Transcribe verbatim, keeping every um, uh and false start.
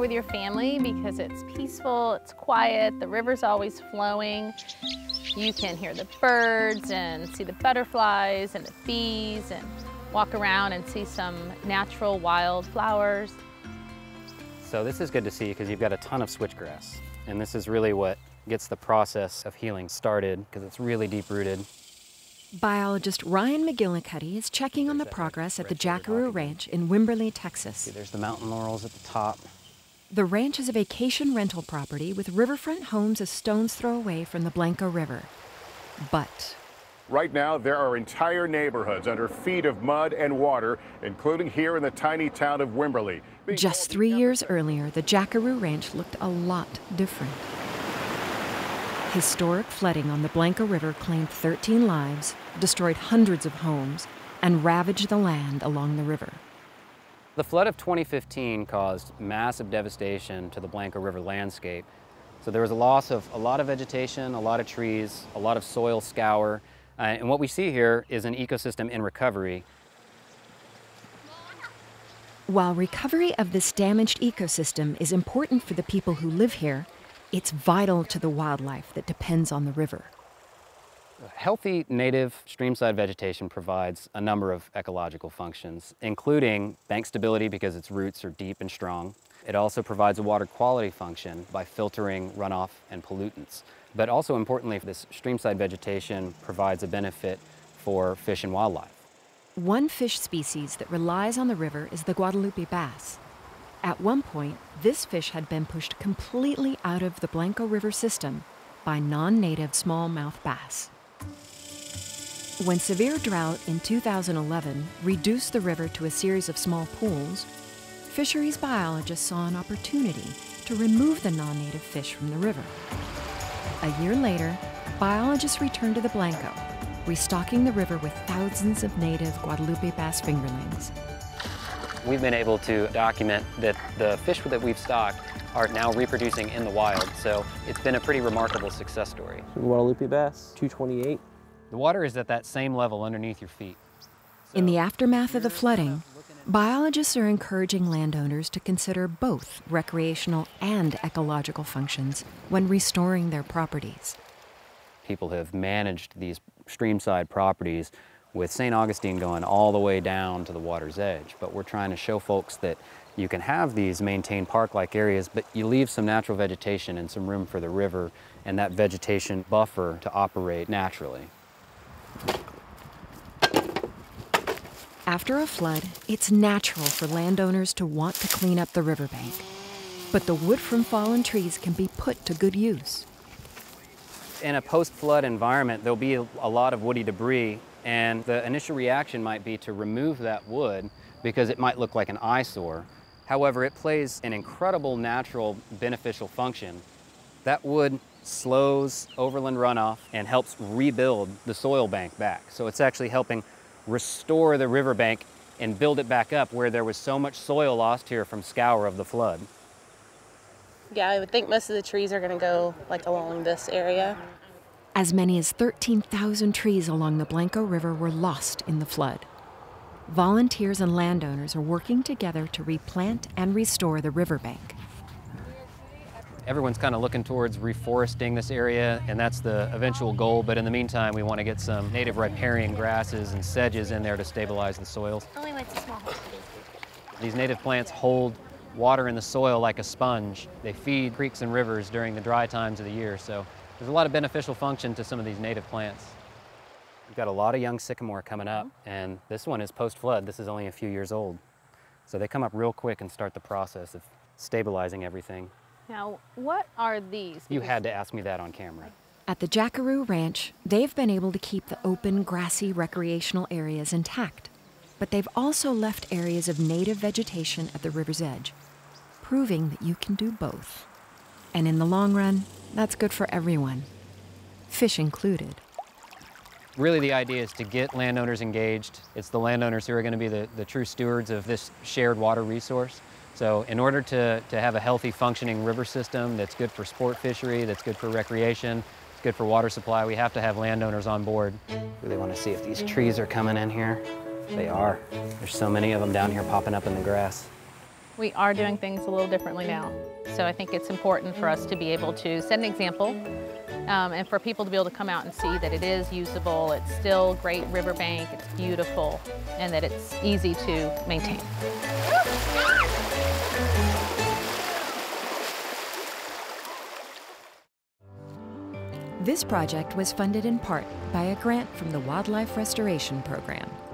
with your family because it's peaceful, it's quiet, the river's always flowing. You can hear the birds and see the butterflies and the bees and walk around and see some natural wildflowers. So this is good to see because you've got a ton of switchgrass. And this is really what gets the process of healing started because it's really deep-rooted. Biologist Ryan McGillicuddy is checking on the progress at the Jackaroo Ranch in Wimberley, Texas. See, there's the mountain laurels at the top. The ranch is a vacation rental property with riverfront homes a stone's throw away from the Blanco River. But right now, there are entire neighborhoods under feet of mud and water, including here in the tiny town of Wimberley. Just three years earlier, the Jackaroo Ranch looked a lot different. Historic flooding on the Blanco River claimed thirteen lives, destroyed hundreds of homes, and ravaged the land along the river. The flood of twenty fifteen caused massive devastation to the Blanco River landscape. So there was a loss of a lot of vegetation, a lot of trees, a lot of soil scour, uh, and what we see here is an ecosystem in recovery. While recovery of this damaged ecosystem is important for the people who live here, it's vital to the wildlife that depends on the river. Healthy native streamside vegetation provides a number of ecological functions, including bank stability because its roots are deep and strong. It also provides a water quality function by filtering runoff and pollutants. But also importantly, this streamside vegetation provides a benefit for fish and wildlife. One fish species that relies on the river is the Guadalupe bass. At one point, this fish had been pushed completely out of the Blanco River system by non-native smallmouth bass. When severe drought in two thousand eleven reduced the river to a series of small pools, fisheries biologists saw an opportunity to remove the non-native fish from the river. A year later, biologists returned to the Blanco, restocking the river with thousands of native Guadalupe bass fingerlings. We've been able to document that the fish that we've stocked are now reproducing in the wild, so it's been a pretty remarkable success story. Guadalupe bass, two twenty-eight. The water is at that same level underneath your feet. So in the aftermath of the flooding, biologists are encouraging landowners to consider both recreational and ecological functions when restoring their properties. People have managed these streamside properties with Saint Augustine going all the way down to the water's edge. But we're trying to show folks that you can have these maintained park-like areas, but you leave some natural vegetation and some room for the river and that vegetation buffer to operate naturally. After a flood, it's natural for landowners to want to clean up the riverbank. But the wood from fallen trees can be put to good use. In a post-flood environment, there'll be a, a lot of woody debris, and the initial reaction might be to remove that wood because it might look like an eyesore. However, it plays an incredible natural beneficial function. That wood slows overland runoff and helps rebuild the soil bank back. So it's actually helping restore the riverbank and build it back up where there was so much soil lost here from scour of the flood. Yeah, I would think most of the trees are going to go like along this area. As many as thirteen thousand trees along the Blanco River were lost in the flood. Volunteers and landowners are working together to replant and restore the riverbank. Everyone's kind of looking towards reforesting this area, and that's the eventual goal, but in the meantime, we want to get some native riparian grasses and sedges in there to stabilize the soils. Only went to small. These native plants hold water in the soil like a sponge. They feed creeks and rivers during the dry times of the year, so there's a lot of beneficial function to some of these native plants. We've got a lot of young sycamore coming up, and this one is post-flood. This is only a few years old. So they come up real quick and start the process of stabilizing everything. Now, what are these? You had to ask me that on camera. At the Jackaroo Ranch, they've been able to keep the open, grassy recreational areas intact, but they've also left areas of native vegetation at the river's edge, proving that you can do both. And in the long run, that's good for everyone, fish included. Really, the idea is to get landowners engaged. It's the landowners who are going to be the, the true stewards of this shared water resource. So in order to, to have a healthy functioning river system that's good for sport fishery, that's good for recreation, it's good for water supply, we have to have landowners on board. Really want to see if these trees are coming in here. They are. There's so many of them down here popping up in the grass. We are doing things a little differently now. So I think it's important for us to be able to set an example um, and for people to be able to come out and see that it is usable, it's still great riverbank, it's beautiful, and that it's easy to maintain. This project was funded in part by a grant from the Wildlife Restoration Program.